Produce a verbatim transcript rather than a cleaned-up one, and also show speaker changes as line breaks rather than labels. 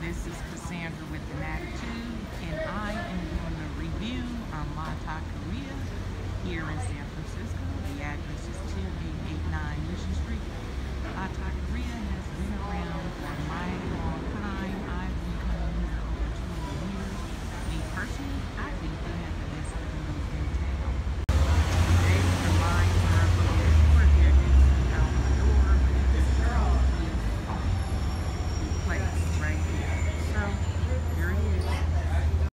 this is Cassandra with an Attitude, and I am doing a review on La Taqueria here in San Francisco. The address is two eight eight nine Mission Street. La Taqueria has been around for miles